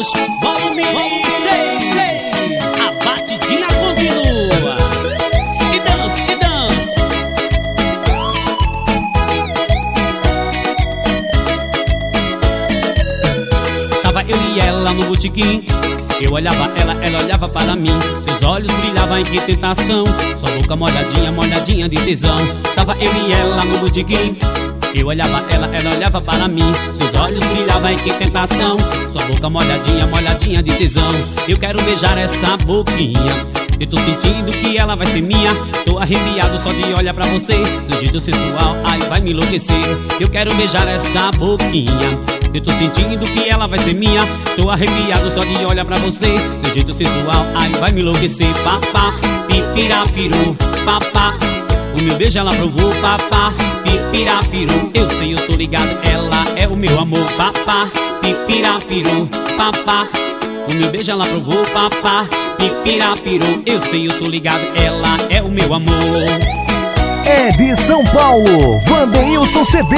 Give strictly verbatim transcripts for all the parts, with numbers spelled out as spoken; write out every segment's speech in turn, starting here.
Santos, volume seis. A batidinha continua. E dança, e dança. Tava eu e ela no botequim. Eu olhava ela, ela olhava para mim. Seus olhos brilhavam em que tentação. Sua boca molhadinha, molhadinha de tesão. Tava eu e ela no botequim. Eu olhava ela, ela olhava para mim. Seus olhos brilhavam em que tentação. Sua boca molhadinha, molhadinha de tesão. Eu quero beijar essa boquinha. Eu tô sentindo que ela vai ser minha. Tô arrepiado só de olhar pra você. Seu jeito sensual, ai, vai me enlouquecer. Eu quero beijar essa boquinha. Eu tô sentindo que ela vai ser minha. Tô arrepiado só de olhar pra você. Seu jeito sensual, ai, vai me enlouquecer. Papá, pipirapiru, papá. O meu beijo ela provou, papá, pipirapiru. Eu sei, eu tô ligado, ela é o meu amor. Papá, pipirapiru, papá. O meu beijo ela provou, papá, pipirapiru. Eu sei, eu tô ligado, ela é o meu amor. É de São Paulo, Wanderilson C D.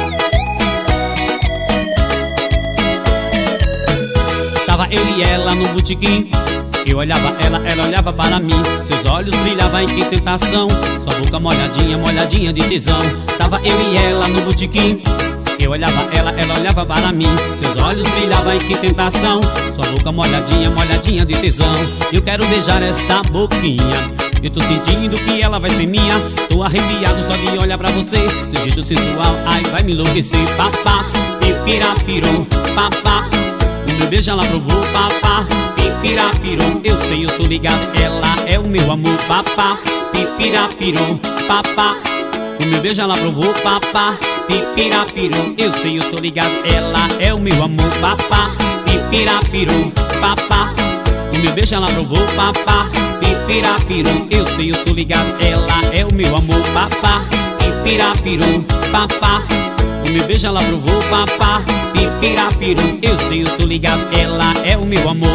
Tava eu e ela no botequim. Eu olhava ela, ela olhava para mim. Seus olhos brilhavam em que tentação. Sua boca molhadinha, molhadinha de tesão. Tava eu e ela no botequim. Eu olhava ela, ela olhava para mim. Seus olhos brilhavam em que tentação. Sua boca molhadinha, molhadinha de tesão. Eu quero beijar essa boquinha. Eu tô sentindo que ela vai ser minha. Tô arrepiado só de olhar pra você. Seu jeito sensual, ai, vai me enlouquecer. Papá, pipirapiru, papá. O meu beijo ela provou, papá, pipirapiru. Eu sei, eu tô ligado, ela é o meu amor. Papá, pipirapiru, papá. O meu beijo ela provou, papá, pipirapiru. Eu sei, eu tô ligado, ela é o meu amor. Papá, pipirapiru, papá. O meu beijo ela provou, papá, pipirapiru. Eu sei, eu tô ligado, ela é o meu amor. Papá, pipirapiru, papá. O meu beijo ela provou, papá, pipirapiru. Eu sei, eu tô ligado, ela é o meu amor.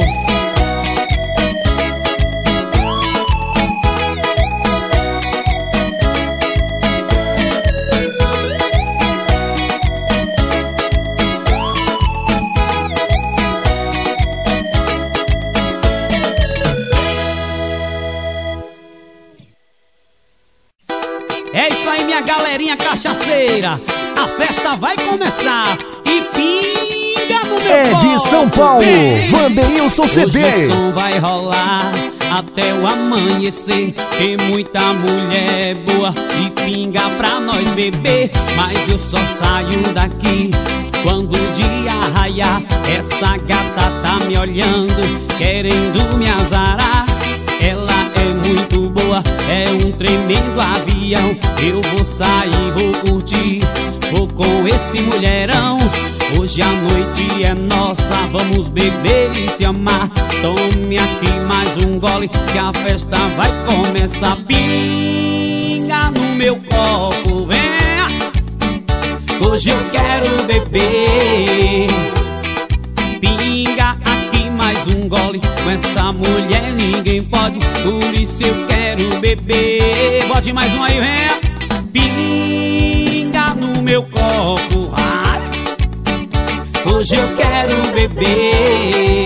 É isso aí, minha galerinha cachaceira. A festa vai começar e pinga no meu É copo. de São Paulo, Wanderilson C D. Hoje o som vai rolar até o amanhecer. Tem muita mulher boa e pinga pra nós beber. Mas eu só saio daqui quando o dia raiar. Essa gata tá me olhando, querendo me azarar. Ela é muito boa, é um tremendo avião. Eu vou sair, vou curtir, vou com esse mulherão. Hoje a noite é nossa, vamos beber e se amar. Tome aqui mais um gole que a festa vai começar. Pinga no meu copo, venha. Hoje eu quero beber. Pinga aqui mais um gole, com essa mulher ninguém pode, por isso eu quero beber. Bote mais um aí, venha. Pinga no meu copo, ai. Hoje eu quero beber.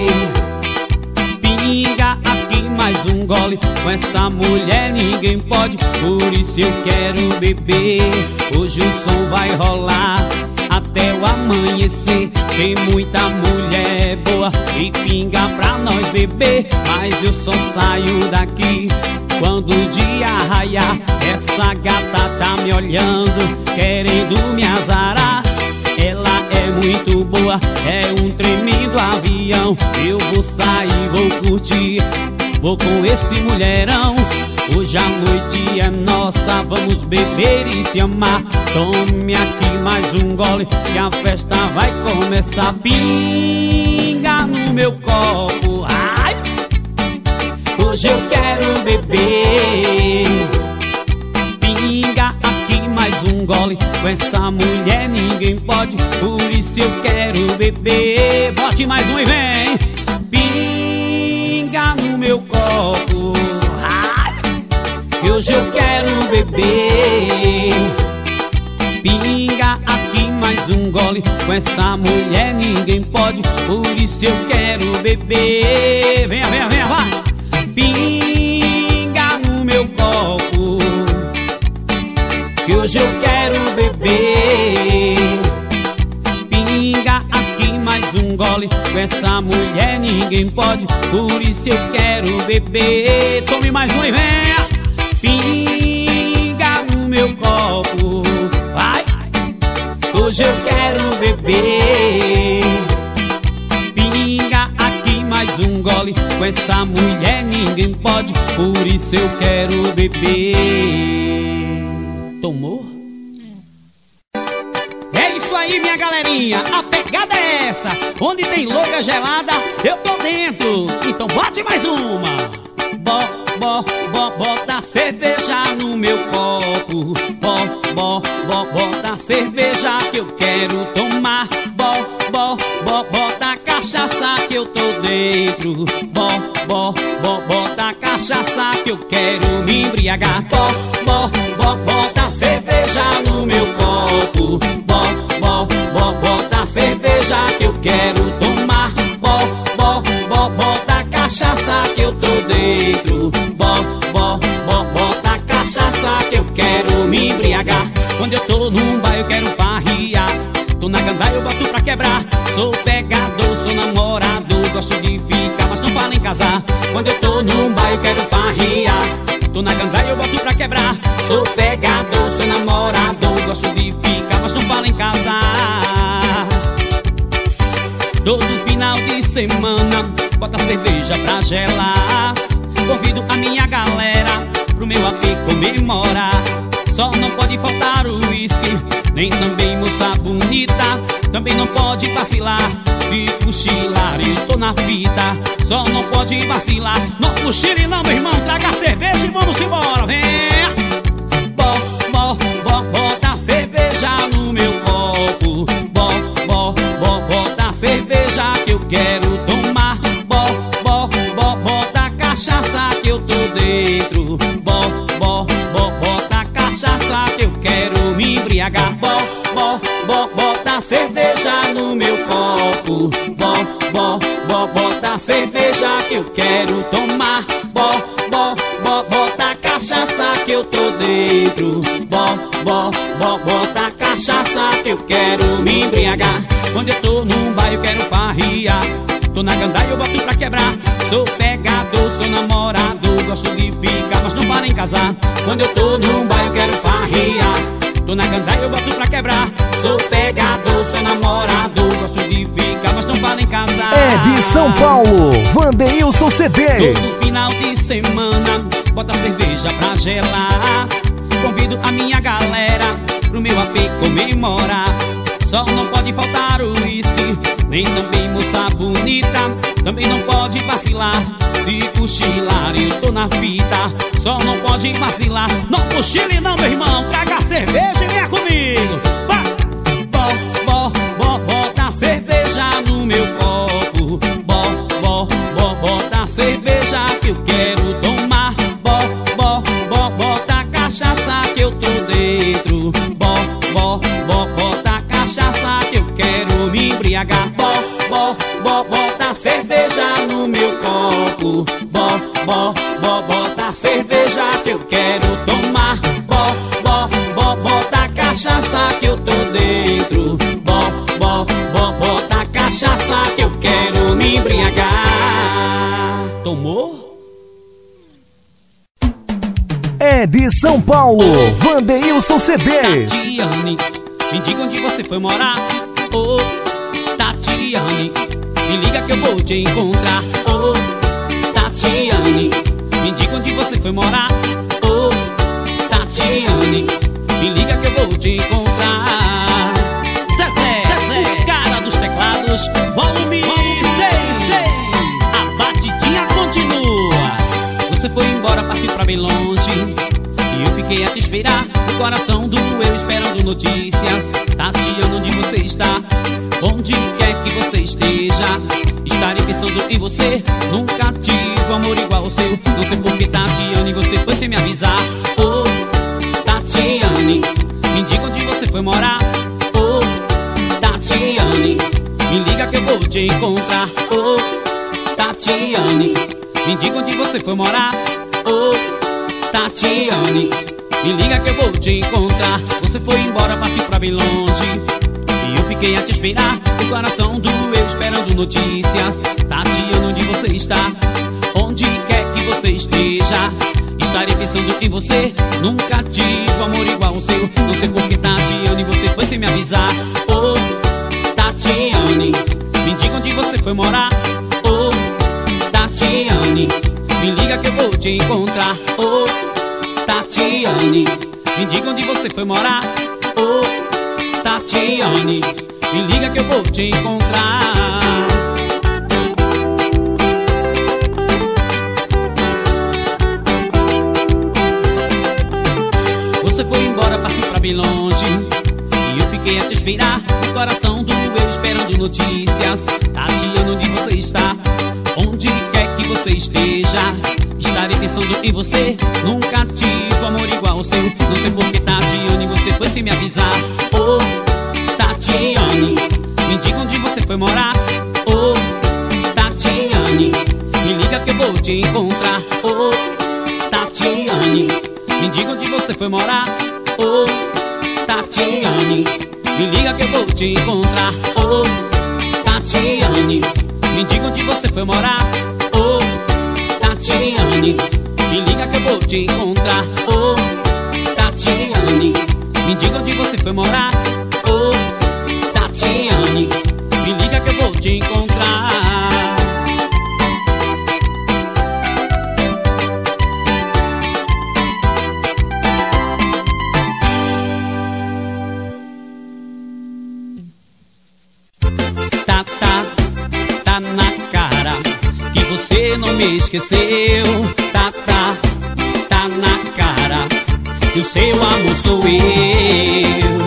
Pinga aqui mais um gole, com essa mulher ninguém pode, por isso eu quero beber. Hoje o som vai rolar até o amanhecer. Tem muita mulher boa e pinga pra nós beber. Mas eu só saio daqui quando o dia raiar. Essa gata tá me olhando, querendo me azarar. Ela é muito boa, é um tremendo avião. Eu vou sair, vou curtir, vou com esse mulherão. Hoje a noite é nossa, vamos beber e se amar. Tome aqui mais um gole que a festa vai começar. Pinga no meu copo, ai. Hoje eu quero beber. Pinga aqui mais um gole, com essa mulher ninguém pode, por isso eu quero beber. Bote mais um e vem. Pinga no meu copo, ai. Hoje eu quero beber. Pinga aqui mais um gole. Com essa mulher ninguém pode, por isso eu quero beber. Venha, venha, venha, vai! Pinga no meu copo, que hoje eu quero beber. Pinga aqui mais um gole. Com essa mulher ninguém pode, por isso eu quero beber. Tome mais um e venha. Pinga no meu copo, vai. Hoje eu quero beber. Pinga aqui mais um gole. Com essa mulher ninguém pode, por isso eu quero beber. Tomou? É isso aí, minha galerinha, a pegada é essa. Onde tem louca gelada, eu tô dentro. Então bote mais uma. Bó, bó, bó, bota cerveja no meu copo. Bó, bó, bó, bota cerveja que eu quero tomar. Bó, bó, bó, bota cachaça que eu tô dentro. Bó, bó, bó, bota cachaça que eu quero me embriagar. Bó, bó, bó, bota cerveja no meu copo. Bó, bó, bó, bota cerveja que eu quero tomar. Bó, bó, bó, bota cachaça que eu tô dentro. Bó, bó, bó, bota cachaça que eu quero me embriagar. Quando eu tô num bar eu quero farriar. Tô na gandaia eu boto pra quebrar. Sou pegador, sou namorado, gosto de ficar, mas não falo em casar. Quando eu tô num bar eu quero farriar. Tô na gandaia eu boto pra quebrar. Sou pegador, sou namorado, gosto de ficar, mas não falo em casar. Todo final de semana bota cerveja pra gelar. Convido a minha galera pro meu A P comemorar. Só não pode faltar o uísque, nem também moça bonita. Também não pode vacilar, se cochilar eu tô na fita. Só não pode vacilar, não cochile não, meu irmão. Traga cerveja e vamos embora, vem. Bó, bó, bó, bota cerveja no meu copo. Bó, bó, bó, bota cerveja que eu quero tomar. Bó, bó, bó, bota cachaça que eu tô dentro. Bó, bó, bó, bota cachaça que eu quero me embriagar. Bó, bó, bó, bota cerveja no meu copo. Bó, bó, bó, bota cerveja que eu quero tomar. Bó, bó, bó, bota cachaça que eu tô dentro. Bó, bó, bó, bota cachaça que eu quero me embriagar. Quando eu tô num bar eu quero farriar. Tô na gandaia eu boto pra quebrar. Sou pegador, sou namorado, gosto de ficar, mas não para em casar. Quando eu tô num bar eu quero farriar. Tô na gandaia eu boto pra quebrar. Sou pegador, sou namorado, gosto de ficar, mas não falo em casar. É de São Paulo, Wanderilson C D. Todo final de semana bota cerveja pra gelar. Convido a minha galera pro meu A P comemorar. Só não pode faltar o uísque, nem também moça bonita. Também não pode vacilar, se cochilar eu tô na fita. Só não pode vacilar, não cochile não, meu irmão. Traga cerveja e venha comigo. Vai! Bó, bó, bó, bota cerveja no meu copo. Bó, bó, bó, bota cerveja que eu quero tomar. Bó, bó, bó, bota cachaça que eu tô dentro. Bó, bó, bó, bota cachaça que eu quero me embriagar. Bó, bó, bó, bota cerveja no meu copo. Bó, bó, bó, bota cerveja que eu quero tomar. Bó, bó, bó, bota cachaça que eu tô dentro. Bó, bó, bó, bota cachaça que eu quero me embriagar. Tomou? É de São Paulo, Wanderilson C D. Tatiane, me diga onde você foi morar. Ô, oh, Tatiane, me liga que eu vou te encontrar. Ô, oh, Tatiane, me diga onde você foi morar. Ô, oh, Tatiane, me liga que eu vou te encontrar. Zezé, Zezé, cara dos teclados, volume seis, seis. A batidinha continua. Você foi embora, partiu pra bem longe, e eu fiquei a te esperar. O coração doeu esperando notícias. Tatiana, onde você está? Onde quer que você esteja, estarei pensando em você. Nunca tive amor igual ao seu. Não sei por que, Tatiane, você foi sem me avisar. Ô, oh, Tatiane, me diga onde você foi morar. Ô, oh, vou te encontrar. Oh, Tatiane, me diga onde você foi morar. Oh, Tatiane, me liga que eu vou te encontrar. Você foi embora, partiu pra bem longe e eu fiquei a te esperar. O coração doeu esperando notícias. Tatiane, onde você está? Onde quer que você esteja, estarei pensando em você. Nunca tive amor igual ao seu. Não sei por que, Tatiane, você foi sem me avisar. Oh, Tatiane, me diga onde você foi morar. Oh, Tatiane, me liga que eu vou te encontrar. Oh, Tatiane, me diga onde você foi morar. Oh, Tatiane, me liga que eu vou te encontrar. Você foi embora, partiu pra bem longe e eu fiquei a te esperar. O coração doeu esperando notícias. Tatiane, onde você está? Onde quer que você esteja, estarei pensando em você. Nunca tive amor igual ao seu. Não sei por que, Tatiane, você foi sem me avisar. Oh, Tatiane, me diga onde você foi morar. Oh, Tatiane, me liga que eu vou te encontrar. Oh, Tatiane, me diga onde você foi morar. Oh, Tatiane, me liga que eu vou te encontrar. Oh, Tatiane, me diga onde você foi morar. Oh, Tatiane, me liga que eu vou te encontrar. Oh, Tatiane, me diga onde você foi morar. Oh, Tatiane, me liga que eu vou te encontrar. Tá, tá, tá na cara que você não me esqueceu. Tá, tá, tá na cara que o seu amor sou eu.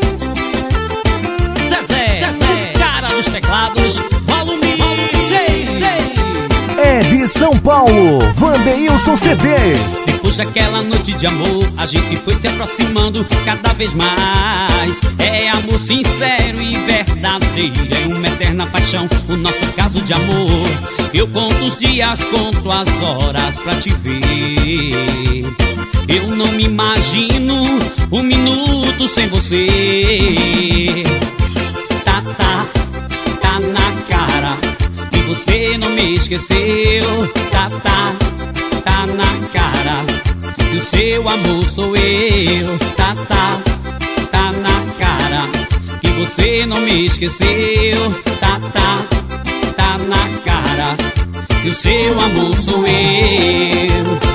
Zezé, Zezé, cara dos teclados, volume seis, seis. É de São Paulo, Wanderilson C D. Depois daquela noite de amor, a gente foi se aproximando cada vez mais. É amor sincero e verdadeiro, é uma eterna paixão o nosso caso de amor. Eu conto os dias, conto as horas pra te ver. Eu não me imagino um minuto sem você. Tá, tá, tá na cara que você não me esqueceu. Tá, tá, tá na cara que o seu amor sou eu. Tá, tá, tá na cara que você não me esqueceu. Tá, tá, tá na cara que o seu amor sou eu.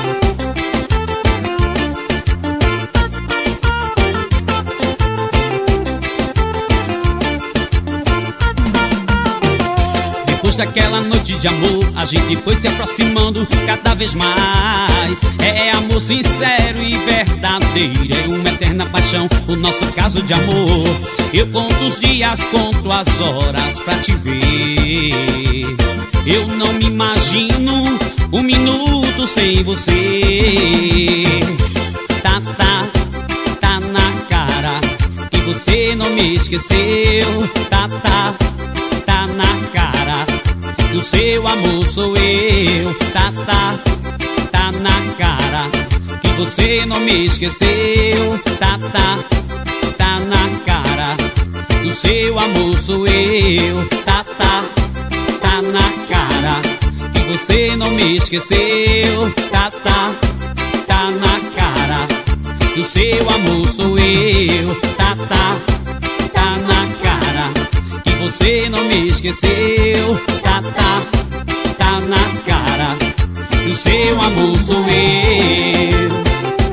Depois daquela noite de amor, a gente foi se aproximando cada vez mais. É amor sincero e verdadeiro, é uma eterna paixão o nosso caso de amor. Eu conto os dias, conto as horas pra te ver. Eu não me imagino um minuto sem você. Tá, tá, tá na cara que você não me esqueceu. Tá, tá, tá na cara que o seu amor sou eu. Tá, tá, tá na cara que você não me esqueceu. Tá, tá, tá na cara que o seu amor sou eu. Tá, tá, tá na cara que você não me esqueceu. Tá, tá, tá na cara que o seu amor sou eu. Tá, tá, tá na cara que você não me esqueceu. Tá, tá, tá na cara que o seu amor sou eu.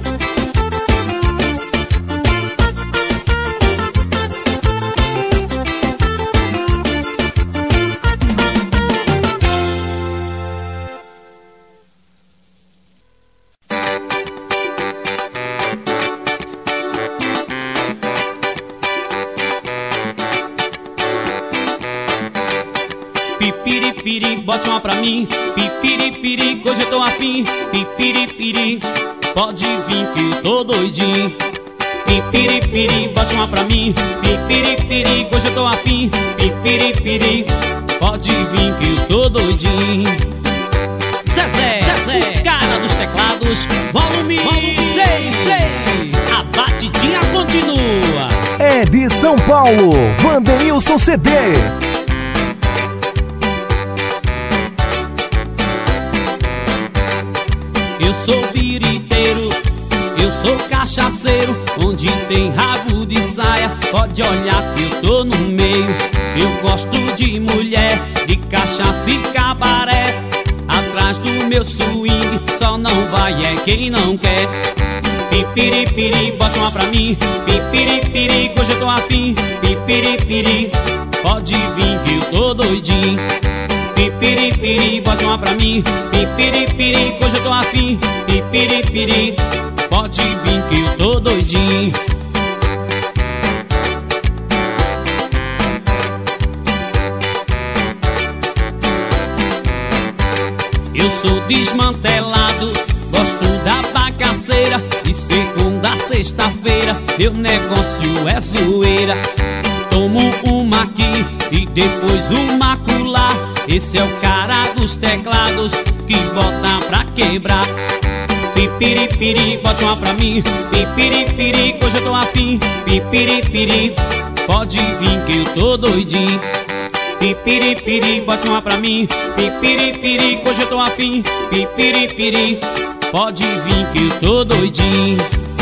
Pipiripiri, bote uma pra mim. Pipiripiri, que hoje eu tô afim. Pipiripiri, pode vir que eu tô doidinho. Pipiripiri, bote uma pra mim. Pipiripiri, que hoje eu tô afim. Pipiripiri, pode vir que eu tô doidinho. Zezé, Zezé, o cara dos teclados, volume seis, seis. A batidinha continua. É de São Paulo, Wanderilson C D. Eu sou biriteiro, eu sou cachaceiro. Onde tem rabo de saia, pode olhar que eu tô no meio. Eu gosto de mulher, de cachaça e cabaré. Atrás do meu swing, só não vai é quem não quer. Pipiripiri, bota uma pra mim. Pipiripiri, que hoje eu tô afim. Pipiripiri, pode vir que eu tô doidinho. Pipiripiri, bota uma pra mim. Pipiripiri, que hoje eu tô afim. Pipiripiri, pode vir que eu tô doidinho. Eu sou desmantelado, gosto da bagaceira. De segunda a sexta-feira, meu negócio é zoeira. Tomo uma aqui e depois uma acolá. Esse é o cara dos teclados que bota pra quebrar. Pipiripiri, bota uma pra mim. Pipiripiri, que hoje eu tô afim. Pipiripiri, pode vir que eu tô doidinho. Pipiripiri, bote uma pra mim. Pipiripiri, que hoje eu tô afim. Pipiripiri, pode vir que eu tô doidinho.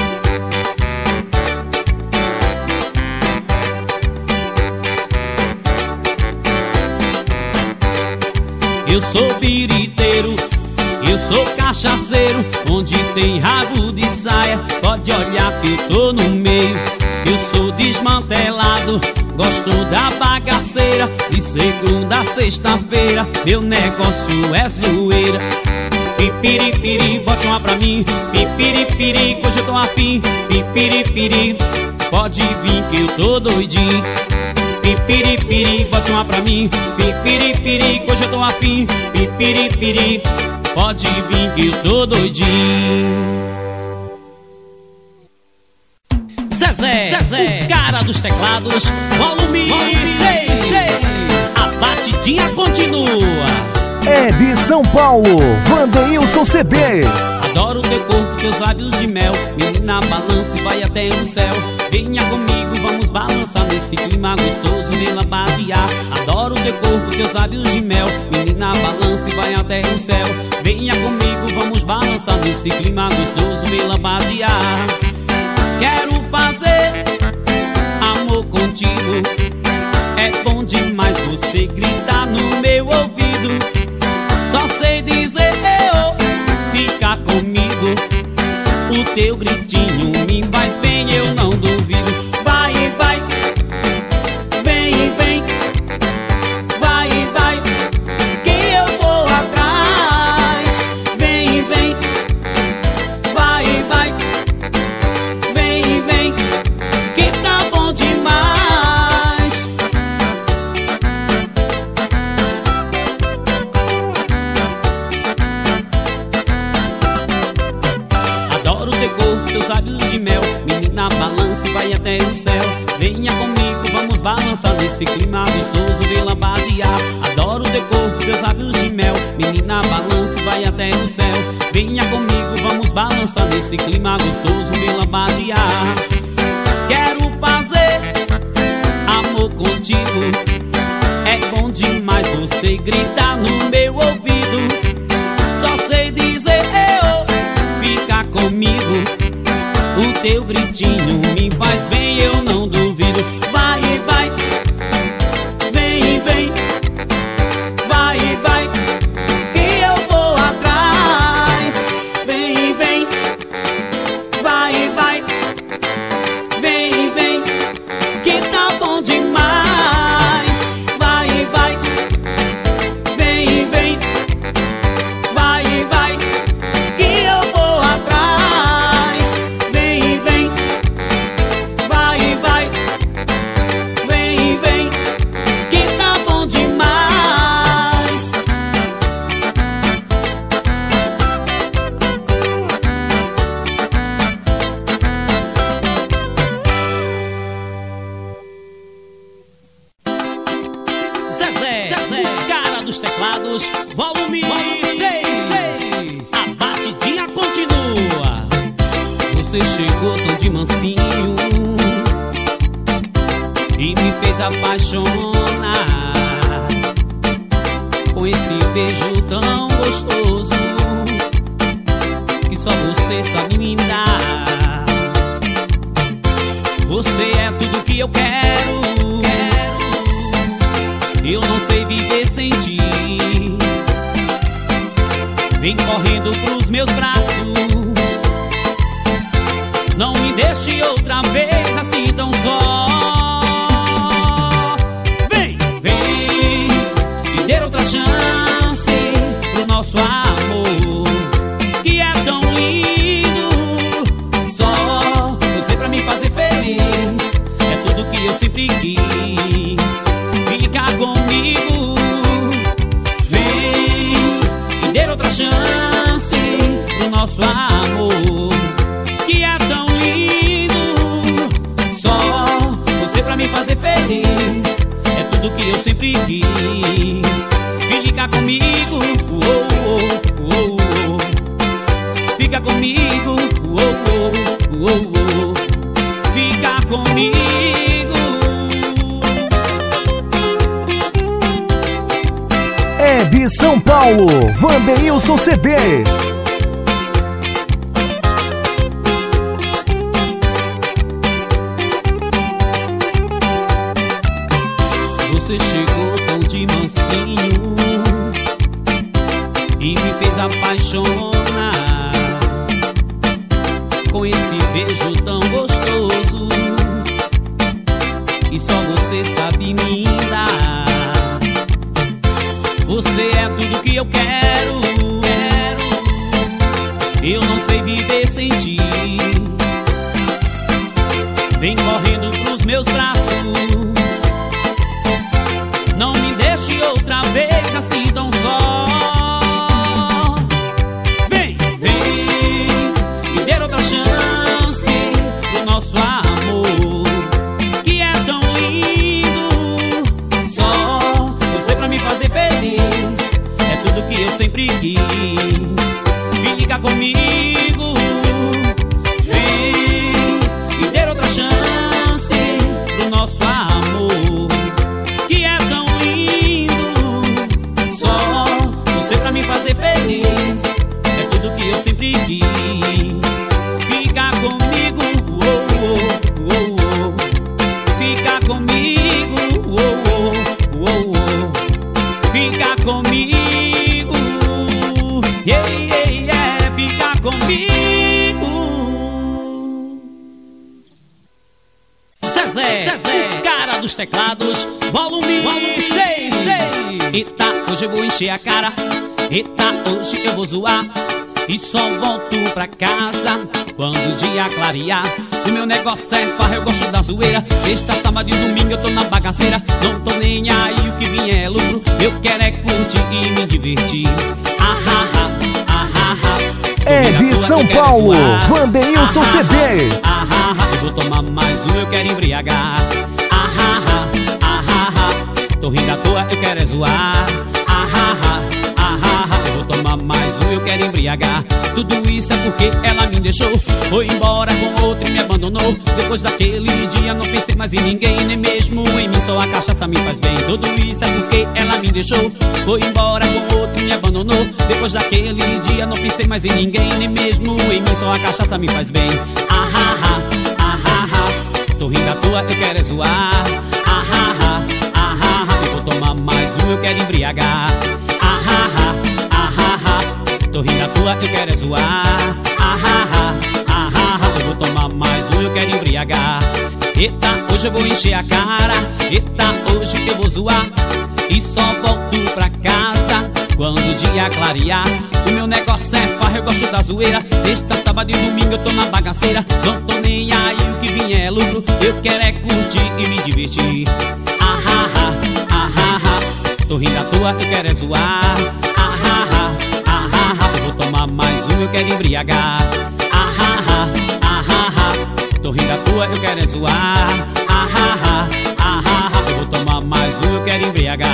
Eu sou biriteiro, eu sou cachaceiro. Onde tem rabo de saia, pode olhar que eu tô no meio. Eu sou desmantelado, gosto da bagaceira. De segunda a sexta-feira, meu negócio é zoeira. Pipiripiri, bote uma pra mim. Pipiripiri, que hoje eu tô afim. Pipiripiri, pode vir que eu tô doidinho. Pipiripiri, bote uma pra mim. Pipiripiri, que hoje eu tô afim. Pipiripiri, pode vir que eu tô doidinho. Zezé, Zezé, cara dos teclados, volume seis, seis. A batidinha continua. É de São Paulo, Wanderilson C D. Adoro teu corpo, teus lábios de mel. Menina, balance, vai até o céu. Venha comigo, vamos balançar nesse clima gostoso de labadear. Adoro teu corpo, teus lábios de mel. Menina, balance, vai até o céu. Venha comigo, vamos balançar nesse clima gostoso de labadear. Quero fazer amor contigo. É bom demais você gritar no meu ouvido. Só sei dizer eu, fica comigo. O teu gritinho me faz bem, eu não duvido. Vai, vai, vem, vem. Vai, vai, que eu vou atrás. Vem, vem. Vai, vai, vem, vem, que tá bom demais. Adoro teu corpo, teus lábios de mel. Menina, balance, vai até o céu. Venha comigo, vamos balançar nesse clima gostoso de labadear. Adoro teu corpo, teus lábios de mel. Menina, balance, vai até o céu. Venha comigo, vamos balançar nesse clima gostoso de labadear. Quero fazer amor contigo. É bom demais você gritar no meu ouvido. Só sei dizer eu, fica comigo. O teu gritinho me faz bem, eu não duvido. Vai, vai, vem, vem. Vai, vai, que eu vou atrás. Vem, vem. Vai, vai, vem, vem, que tá bom demais. Vai, vai, vem, vem. Vai, vai, que eu vou atrás. Vem, vem. Vai, vai. dos teclados, volume seis. A batidinha continua. Você chegou tão de mansinho e me fez apaixonar com esse beijo tão gostoso que só você sabe me dar. Você é tudo que eu quero, eu não sei viver sem ti. Vem correndo pros meus braços, não me deixe outra vez assim tão só. Vem, vem me dar outra chance pro nosso amor, que é tão lindo. Só você pra me fazer feliz, é tudo que eu sempre quis. Fica comigo, vem me dar outra chance pro nosso amor, que é tão lindo. Só você pra me fazer feliz, é tudo que eu sempre quis. Fica comigo, oh, oh, oh, oh. Fica comigo, oh, oh, oh, oh. Fica comigo. É de São Paulo, Wanderilson C D. Você chegou tão de mansinho e me fez apaixonar com esse beijo tão gostoso que só você sabe me dar. Você é tudo que eu quero, eu não sei viver sem ti. Vem correndo pros meus braços, não me deixe outra vez assim tão só. Vem, vem me dar outra chance pro nosso amor, que é tão lindo. Só você pra me fazer feliz, é tudo que eu sempre quis. Fica comigo, vem me dar outra chance pro nosso amor, que é tão lindo. Só você pra me fazer feliz, é tudo que eu sempre quis. Fica comigo, oh, oh, oh, oh. Fica comigo, oh, oh, oh, oh. Fica comigo, yeah, yeah, yeah. Fica comigo. Zezé, Zezé, cara dos teclados, volume seis. Eita, hoje eu vou encher a cara, eita, hoje eu vou zoar e só volto pra casa quando o dia clarear. O meu negócio é farra, eu gosto da zoeira. Sexta, sábado e domingo eu tô na bagaceira. Não tô nem aí, o que vier é lucro. Eu quero é curtir e me divertir. Ah, ah, ah, ah, ah, ah. É de São Paulo, Wanderilson C D. Ah, ah, ah, eu vou tomar mais um, eu quero embriagar. Ah, ah, ah, ah, ah, ah. Tô rindo à toa, eu quero é zoar. Ah, ah, ah, ah, ah, ah. Eu vou tomar mais um, eu quero embriagar. Tudo isso é porque ela me deixou, foi embora com outro e me abandonou. Depois daquele dia não pensei mais em ninguém, nem mesmo em mim, só a cachaça me faz bem. Tudo isso é porque ela me deixou, foi embora com outro e me abandonou. Depois daquele dia não pensei mais em ninguém, nem mesmo em mim, só a cachaça me faz bem. Ah, ah, ah, ah, ah, ah. Tô rindo à toa, eu quero é zoar. Ah, ah, ah, ah, ah, ah. Eu vou tomar mais um, eu quero embriagar. Ah, ah, ah, ah, ah, ah. Tô rindo à toa, eu quero é zoar. Ah, ah, ah, ah, ah, ah. Eu vou tomar mais um, eu quero embriagar. Eita, hoje eu vou encher a cara, eita, hoje eu vou zoar e só volto pra casa quando o dia clarear. O meu negócio é farra, eu gosto da zoeira. Sexta, sábado e domingo eu tô na bagaceira. Não tô nem aí, o que vier é lucro. Eu quero é curtir e me divertir. Ah, ah, ah, ah, ah, ah. Tô rindo à toa, eu quero é zoar. Ah, ah, ah, ah, ah, ah. Eu vou tomar mais um, eu quero embriagar. Ah, ah, ah, ah, ah, ah. Tô rindo à toa, eu quero é zoar. Ah, ah, ah, ah, ah, ah. Eu vou tomar mais um, eu quero embriagar.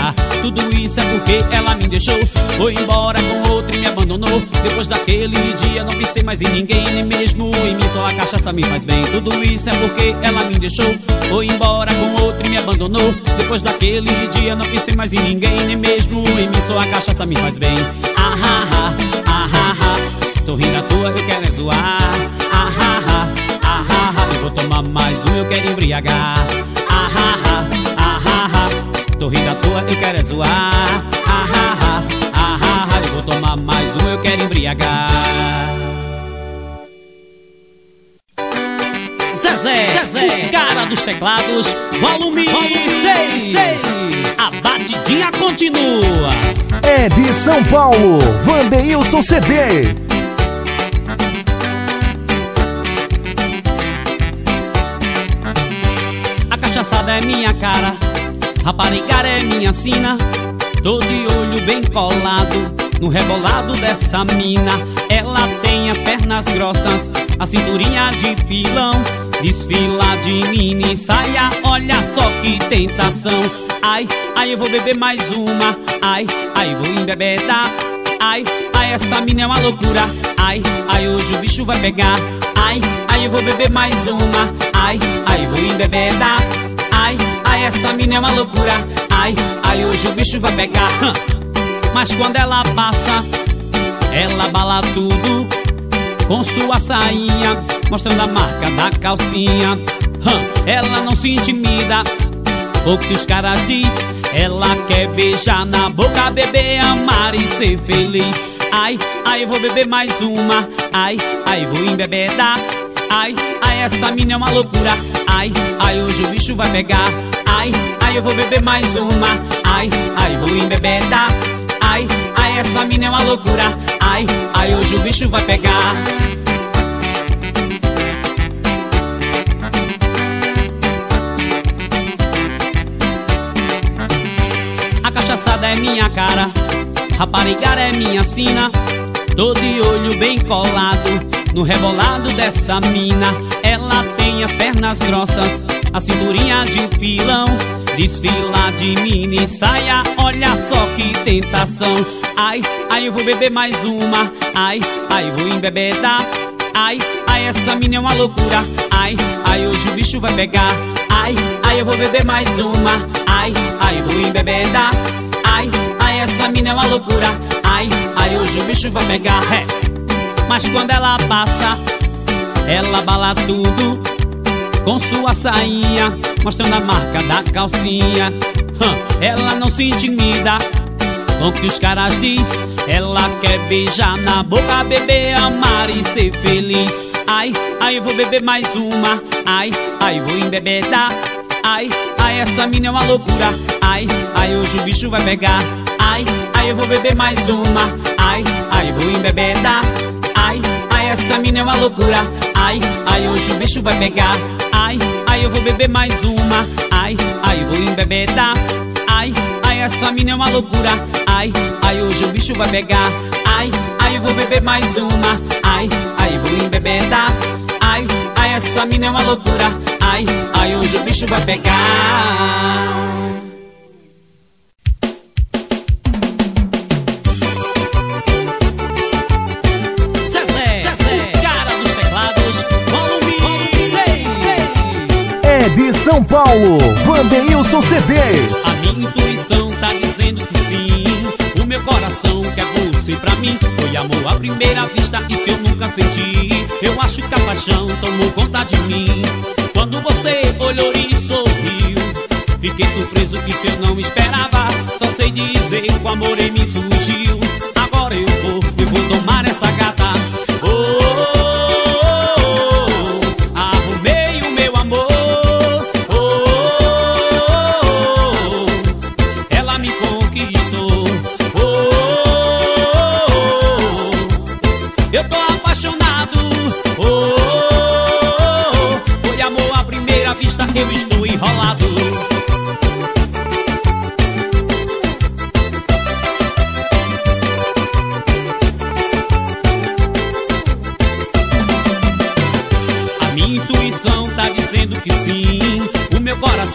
Tudo isso é porque ela me deixou, foi embora com outro e me abandonou. Depois daquele dia não pensei mais em ninguém, nem mesmo em mim, só a cachaça me faz bem. Tudo isso é porque ela me deixou, foi embora com outro e me abandonou. Depois daquele dia não pensei mais em ninguém, nem mesmo em mim, só a cachaça me faz bem. Ah, ah, ah, ah, ah, ah. Tô rindo à toa, eu quero é zoar. Ah, ah, ah, ah, ah, ah. Eu vou tomar mais um, eu quero embriagar. Ah, ah, ah, ah, ah, ah. Tô rindo à toa, eu quero é zoar. Ah, ah, ah, ah, ah, ah. Eu vou tomar mais um, eu quero embriagar. Zezé, Zezé, cara dos teclados, volume seis. A batidinha continua. É de São Paulo, Wanderilson C D. A cachaçada é minha cara, raparigar é minha sina. Tô de olho bem colado no rebolado dessa mina. Ela tem as pernas grossas, a cinturinha de pilão, desfila de mini saia, olha só que tentação. Ai, ai, eu vou beber mais uma. Ai, ai, vou embebedar. Ai, ai, essa mina é uma loucura. Ai, ai, hoje o bicho vai pegar. Ai, ai, eu vou beber mais uma. Ai, ai, vou embebedar. Ai, ai, essa mina é uma loucura. Ai, ai, hoje o bicho vai pegar. Mas quando ela passa, ela abala tudo com sua sainha, mostrando a marca da calcinha. Ela não se intimida, o que os caras diz. Ela quer beijar na boca, beber, amar e ser feliz. Ai, ai, eu vou beber mais uma. Ai, ai, vou embebedar. Ai, ai, essa mina é uma loucura. Ai, ai, hoje o bicho vai pegar. Ai, ai, eu vou beber mais uma. Ai, ai, vou embebedar. Ai, ai, essa mina é uma loucura. Ai, ai, hoje o bicho vai pegar. A cachaçada é minha cara, raparigar é minha sina. Tô de olho bem colado no rebolado dessa mina. Ela tem as pernas grossas, a cinturinha de pilão, desfila de mini saia, olha só que tentação. Ai, ai, eu vou beber mais uma. Ai, ai, vou embebedar. Ai, ai, essa mina é uma loucura. Ai, ai, hoje o bicho vai pegar. Ai, ai, eu vou beber mais uma. Ai, ai, vou embebedar. Ai, ai, essa mina é uma loucura. Ai, ai, hoje o bicho vai pegar. É. Mas quando ela passa, ela abala tudo com sua sainha, mostrando a marca da calcinha. Ela não se intimida com o que os caras diz. Ela quer beijar na boca, beber, amar e ser feliz. Ai, ai, eu vou beber mais uma. Ai, ai, vou embebedar. Ai, ai, essa mina é uma loucura. Ai, ai, hoje o bicho vai pegar. Ai, ai, eu vou beber mais uma. Ai, ai, vou embebedar. Ai, ai, essa mina é uma loucura. Ai, ai, hoje o bicho vai pegar. Ai, ai, eu vou beber mais uma. Ai, ai, vou embebedar. Ai, ai, essa mina é uma loucura. Ai, ai, hoje o bicho vai pegar. Ai, ai, eu vou beber mais uma. Ai, ai, vou embebedar. Ai, ai, essa mina é uma loucura. Ai, ai, hoje o bicho vai pegar. De São Paulo, Wanderilson C D. A minha intuição tá dizendo que sim. O meu coração quer você pra mim. Foi amor à primeira vista, isso eu nunca senti. Eu acho que a paixão tomou conta de mim. Quando você olhou e sorriu, fiquei surpreso que isso eu não esperava. Só sei dizer que o amor em mim surgiu. Agora eu vou, eu vou tomar essa gata. Oh, eu estou enrolado.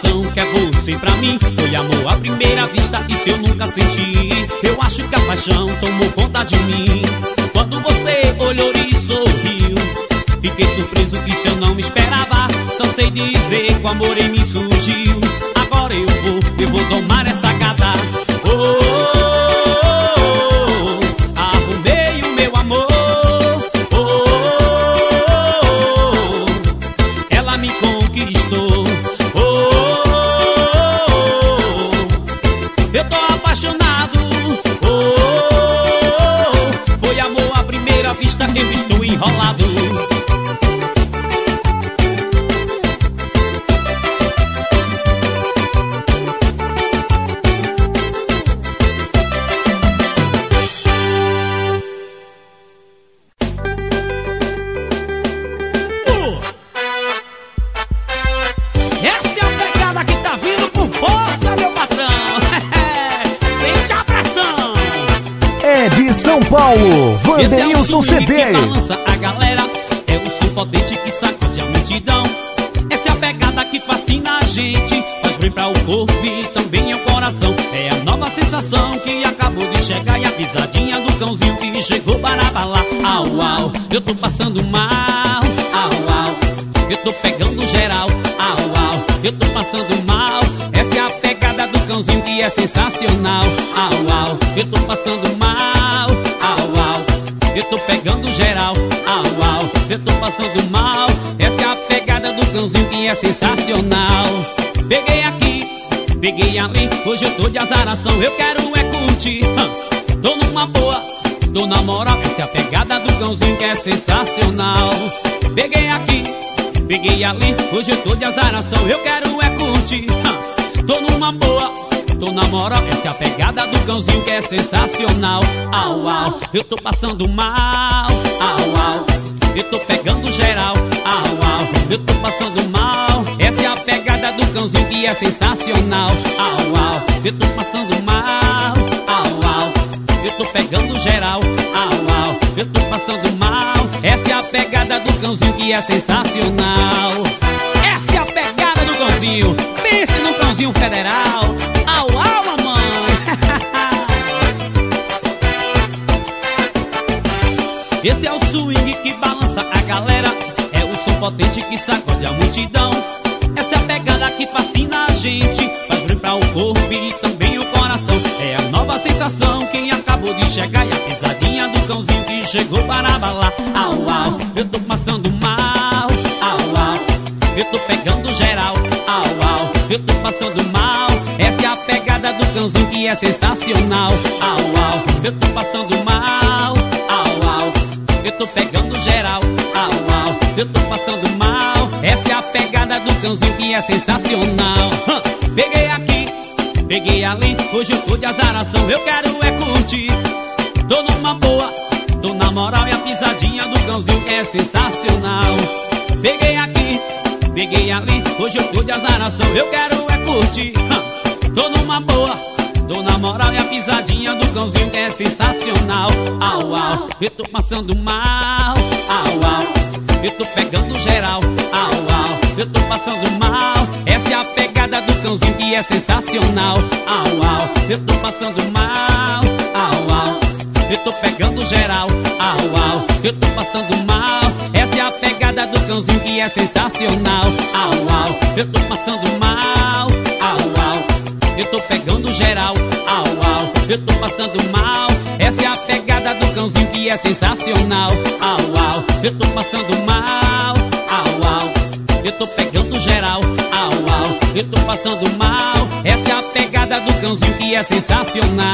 coração quer você pra mim. Foi amor à primeira vista, isso eu nunca senti. Eu acho que a paixão tomou conta de mim. Quando você olhou e sorriu, fiquei surpreso que isso eu não me esperava. Só sei dizer que o amor em mim surgiu. Agora eu vou, eu vou tomar essa gata. Oh, oh, oh, oh, arrumei o meu amor. Oh, oh, oh, oh, ela me conquistou. Oh, oh, oh, oh, eu tô apaixonado. Oh, oh, oh, foi amor à primeira vista, eu estou enrolado. São Paulo, Wanderilson C D. Esse é o swing que balança a galera, é o som potente que sacode a multidão. Essa é a pegada que fascina a gente, faz bem pra o corpo e também ao coração. É a nova sensação que acabou de chegar e a pisadinha do cãozinho que chegou para balar. Au, au, eu tô passando mal. Au, au, eu tô pegando geral. Au, au, eu tô passando mal. Essa é a pegada do cãozinho que é sensacional. Au, au, eu tô passando mal. Au, au, eu tô pegando geral. Au, au, eu tô passando mal. Essa é a pegada do cãozinho que é sensacional. Peguei aqui, peguei ali, hoje eu tô de azaração. Eu quero é curtir, hum, tô numa boa, tô na moral. Essa é a pegada do cãozinho que é sensacional. Peguei aqui, peguei ali, hoje eu tô de azaração. Eu quero é curtir, hum, tô numa boa, tô na moral. Essa é a pegada do cãozinho que é sensacional. Au, au, eu tô passando mal. Au, au, eu tô pegando geral. Au, au, eu tô passando mal. Essa é a pegada do cãozinho que é sensacional. Au, au, eu tô passando mal. Au, au, eu tô pegando geral. Au, au, eu tô passando mal. Essa é a pegada do cãozinho que é sensacional. Essa é a pegada do cãozinho. Pense no cãozinho federal. Au, au, mamãe. Esse é o swing que balança a galera, é o som potente que sacode a multidão. Essa é a pegada que fascina a gente, faz bem pra o corpo e também o coração. É a nova sensação que acabou de chegar e a pisadinha do cãozinho que chegou para balar. Au, au, eu tô passando mal. Au, au, eu tô pegando geral. Au, au, eu tô passando mal. Essa é a pegada do cãozinho que é sensacional. Au, au, eu tô passando mal. Au, au, eu tô pegando geral. Au, au, eu tô passando mal. Essa é a pegada do cãozinho que é sensacional. Hum, peguei aqui, peguei ali, hoje eu tô de azaração. Eu quero é curtir, tô numa boa, tô na moral. E a pisadinha do cãozinho que é sensacional. Peguei aqui, peguei ali, hoje eu tô de azaração. Eu quero é curtir, hum, tô numa boa, tô na moral. E a pisadinha do cãozinho que é sensacional. Au, au, eu tô passando mal. Au, au, eu tô pegando geral. Au, au, eu tô passando mal. Essa é a pegada do cãozinho que é sensacional. Au, au, eu tô passando mal. Au, au, eu tô pegando geral. Au, au, eu tô passando mal. Essa é a pegada do cãozinho que é sensacional. Au, au, eu tô passando mal. Au, au, eu tô pegando geral. Au, au, eu tô passando mal. Essa é a pegada do cãozinho que é sensacional. Au, au, eu tô passando mal. Au, au, eu tô pegando geral. Au, au, eu tô passando mal. Essa é a pegada do cãozinho que é sensacional.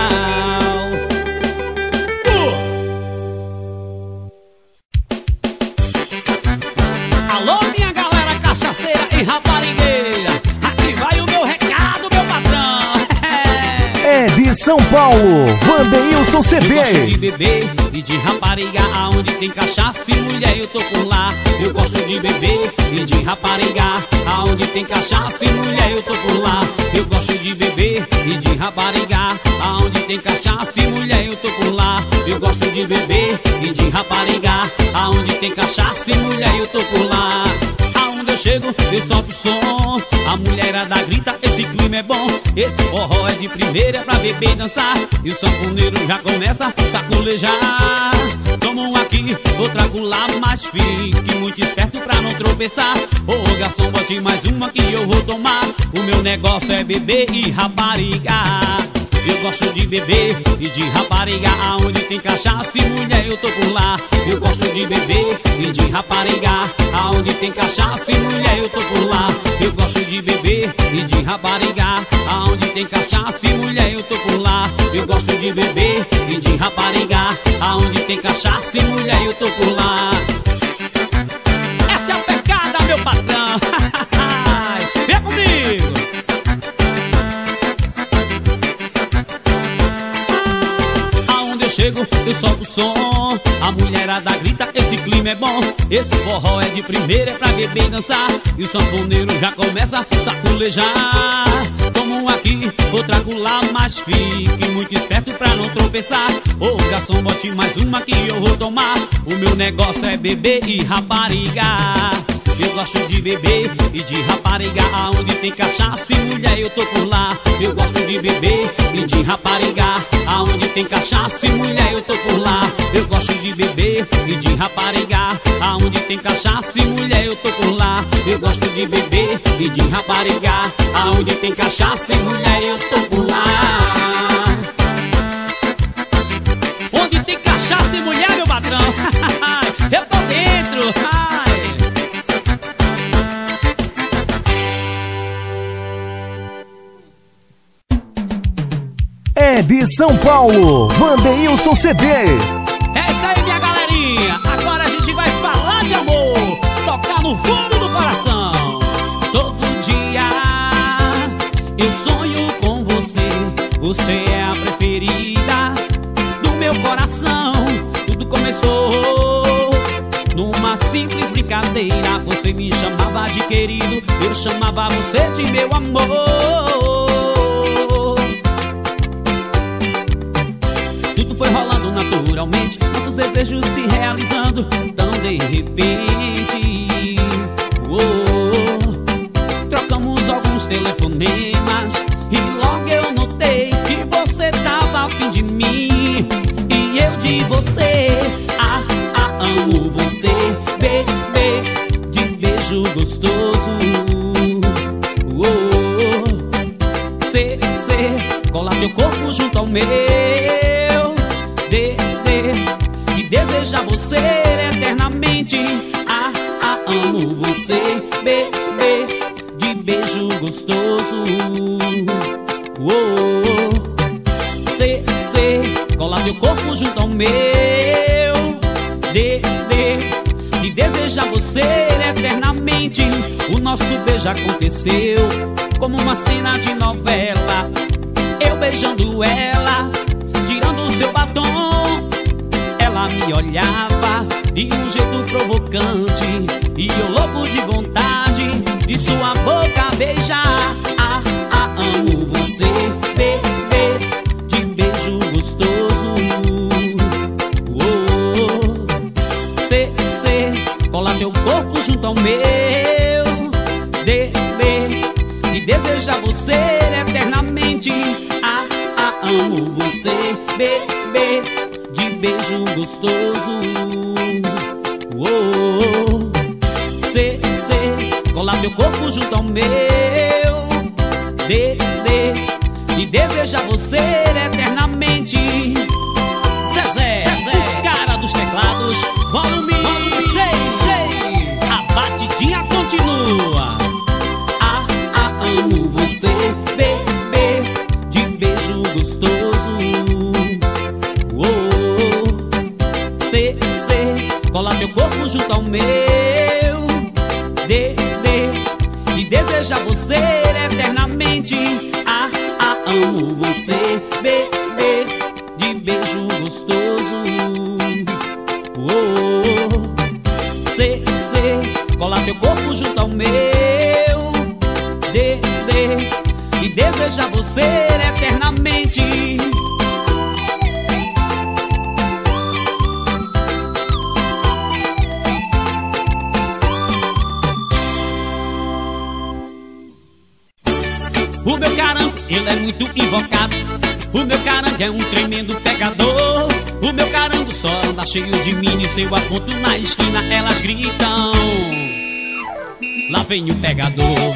Alô, minha galera cachaceira e raparigueira, aqui vai o meu recado, meu patrão. É de São Paulo, Wanderilson C D. Eu gosto de beber e de rapariga, aonde tem cachaça e mulher eu tô por lá. Eu gosto de beber e de rapariga, aonde tem cachaça e mulher eu tô por lá. Eu gosto de beber e de rapariga, aonde tem cachaça e mulher eu tô por lá. Eu gosto de beber e de rapariga, aonde tem cachaça e mulher eu tô por lá. Aonde eu eu chego, eu solto o som, a mulherada grita, esse clima é bom. Esse forró é de primeira, é pra beber e dançar. E o sanfoneiro já começa a saculejar. Toma um aqui, outro acolá, mas fique muito esperto pra não tropeçar. Ô garçom, bote mais uma que eu vou tomar. O meu negócio é beber e raparigar. Eu gosto de beber e de raparigar. Aonde tem cachaça e mulher eu tô por lá. Eu gosto de beber e de raparigar. Aonde tem cachaça e mulher eu tô por lá. Eu gosto de beber e de raparigar. Aonde tem cachaça e mulher eu tô por lá. Eu gosto de beber e de raparigar. Aonde tem cachaça e mulher eu tô por lá. Essa é a pecada, meu patrão. Vem comigo. Eu chego, eu solto o som, a mulherada grita, esse clima é bom. Esse forró é de primeira, é pra beber e dançar. E o sanfoneiro já começa a saculejar. Toma um aqui, outra acolá, mas fique muito esperto pra não tropeçar. Ô garçom, bote mais uma que eu vou tomar. O meu negócio é beber e raparigar. Eu gosto de beber e de raparigar. Aonde tem cachaça e mulher eu tô por lá. Eu gosto de beber e de raparigar. Aonde tem cachaça e mulher eu tô por lá. Eu gosto de beber e de raparigar. Aonde tem cachaça e mulher eu tô por lá. Eu gosto de beber e de raparigar. Aonde tem cachaça e mulher eu tô por lá. Onde tem cachaça e mulher, meu patrão, eu tô dentro. É de São Paulo, Wandeilson C D. É isso aí, minha galerinha. Agora a gente vai falar de amor, tocar no fundo do coração. Todo dia eu sonho com você. Você é a preferida do meu coração. Tudo começou numa simples brincadeira. Você me chamava de querido, eu chamava você de meu amor. Tudo foi rolando naturalmente, nossos desejos se realizando tão de repente. Oh, trocamos alguns telefonemas e logo eu notei que você tava a fim de mim e eu de você. Ah, ah, amo você, bebê, de beijo gostoso. Oh, cê, cê, cola teu corpo junto ao meu. De, de, e desejar você eternamente. Ah, ah, amo você, bebê, de beijo gostoso. Oh, cê, cê, cola teu corpo junto ao meu. De, de, e desejar você eternamente. O nosso beijo aconteceu como uma cena de novela. Eu beijando ela, tirando o seu batom. Ela me olhava de um jeito provocante e eu louco de vontade de sua boca beijar. Ah, ah, amo você, bebê, de beijo gostoso. Oh, cê, cê, cola teu corpo junto ao meu. Bebê, e desejar você eternamente. Ah, ah, amo você, bebê, de beijo gostoso. Oh, cê, cê, cola teu corpo junto ao meu. Bebê, e desejar você eternamente. Zezé, Zezé, cara dos teclados, volume seis, seis. A batidinha continua. Ah, ah, amo você, bebê, de beijo gostoso. Oh, cê, cê, cola teu corpo junto ao meu. De, de, e desejar você eternamente. Ah, ah, amo você, bebê, de beijo gostoso. Oh, cê, cê, cola teu corpo junto ao meu. De, de, e desejar você eternamente. é muito invocado. O meu carango é um tremendo pegador. O meu carango só anda cheio de mini. Se eu aponto na esquina, elas gritam: lá vem o pegador.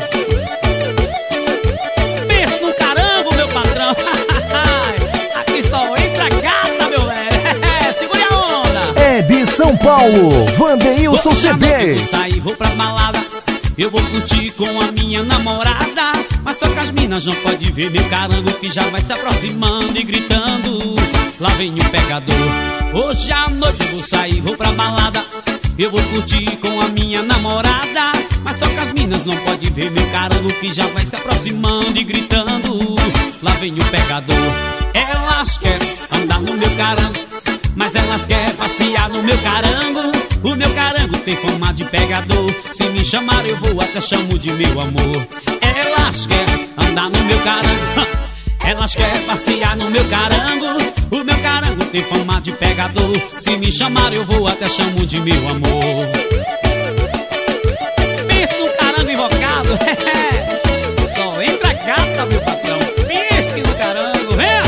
Pensa no carango, meu patrão. Aqui só entra gata, meu velho. Segure a onda. É de São Paulo, Vandeilson C D. Vou sair, vou pra balada. Eu vou curtir com a minha namorada. Mas só que as minas não podem ver meu carango, que já vai se aproximando e gritando: lá vem o pegador. Hoje à noite eu vou sair, vou pra balada. Eu vou curtir com a minha namorada. Mas só que as minas não podem ver meu carango, que já vai se aproximando e gritando: lá vem o pegador. Elas querem andar no meu carango, mas elas querem passear no meu carango. O meu carango tem forma de pegador. Se me chamar eu vou até chamo de meu amor. Elas querem andar no meu carango, elas querem passear no meu carango. O meu carango tem forma de pegador. Se me chamar eu vou até chamo de meu amor. Pense no carango invocado. Só entra gata, meu patrão. Pense no carango, venha.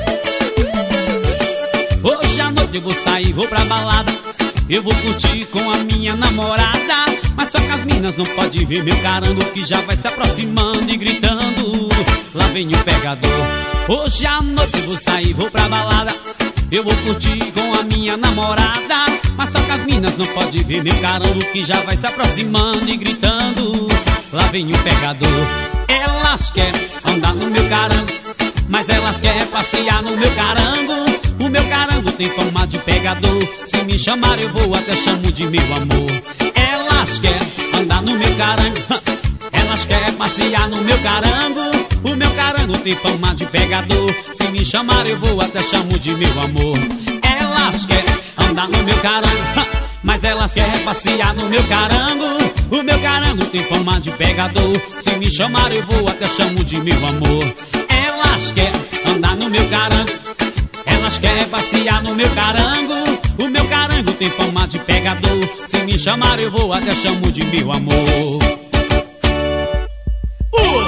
Hoje à noite eu vou sair, vou pra balada. Eu vou curtir com a minha namorada. Mas só que as minas não podem ver meu carango, que já vai se aproximando e gritando: lá vem o pegador. Hoje à noite eu vou sair, vou pra balada. Eu vou curtir com a minha namorada. Mas só que as minas não podem ver meu carango, que já vai se aproximando e gritando: lá vem o pegador. Elas querem andar no meu carango, mas elas querem passear no meu carango. O meu carango tem forma de pegador. Se me chamar eu vou até chamo de meu amor. Elas querem andar no meu carango, elas querem passear no meu carango. O meu carango tem forma de pegador. Se me chamar eu vou até chamo de meu amor. Elas querem andar no meu carango, mas elas querem passear no meu carango. O meu carango tem forma de pegador. Se me chamar eu vou até chamo de meu amor. Elas querem andar no meu carango, elas querem passear no meu carango. O meu carango tem forma de pegador. Se me chamar eu vou até chamo de meu amor. uh!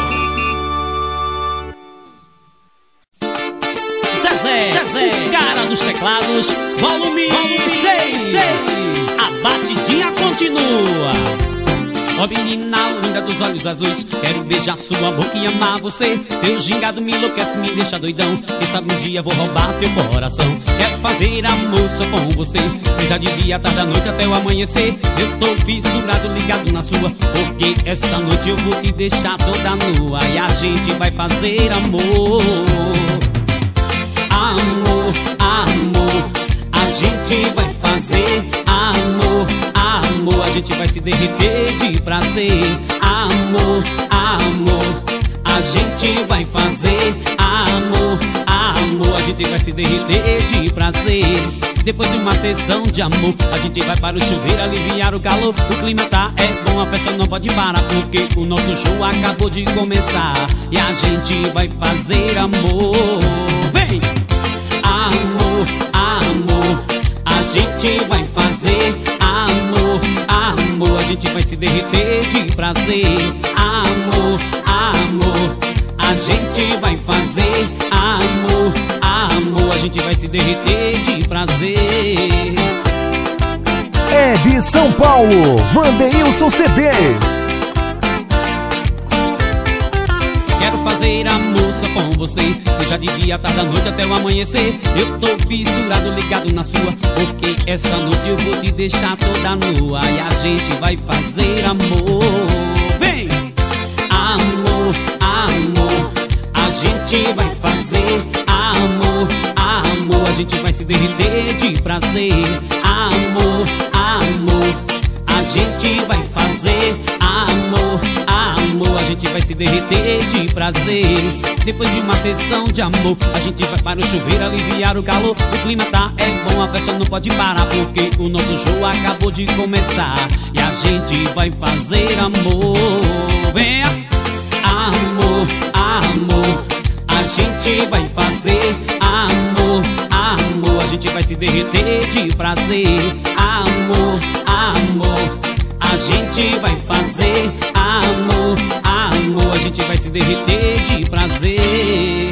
Zezé, Zezé, cara dos teclados, volume seis. A batidinha continua. Ó menina linda dos olhos azuis, quero beijar sua boca e amar você. Seu gingado me enlouquece, me deixa doidão. Quem sabe um dia vou roubar teu coração. Quero fazer amor só com você, seja de dia, tarde, da noite até o amanhecer. Eu tô fissurado, ligado na sua, porque essa noite eu vou te deixar toda nua. E a gente vai fazer amor. Amor, amor, a gente vai fazer amor. Amor, a gente vai se derreter de prazer. Amor, amor, a gente vai fazer amor. Amor, a gente vai se derreter de prazer. Depois de uma sessão de amor, a gente vai para o chuveiro aliviar o calor. O clima tá é bom, a festa não pode parar, porque o nosso show acabou de começar. E a gente vai fazer amor. Vem! Amor, amor, a gente vai fazer amor. Amor, a gente vai se derreter de prazer. Amor, amor, a gente vai fazer amor. Amor, a gente vai se derreter de prazer. É de São Paulo, Vandeilson C D. Quero fazer amor só com você, seja de dia, tarde, da noite até o amanhecer. Eu tô fissurado, ligado na sua, porque essa noite eu vou te deixar toda nua. E a gente vai fazer amor. Vem! Amor, amor, a gente vai fazer amor. Amor, a gente vai se derreter de prazer. Amor, amor, a gente vai fazer amor. Amor, a gente vai se derreter de prazer. Depois de uma sessão de amor, a gente vai para o chuveiro aliviar o calor. O clima tá é bom, a festa não pode parar, porque o nosso show acabou de começar. E a gente vai fazer amor. Venha! Amor, amor, a gente vai fazer amor. Amor, a gente vai se derreter de prazer. Amor, amor, a gente vai fazer amor. Amor, a gente vai se derreter de prazer. você.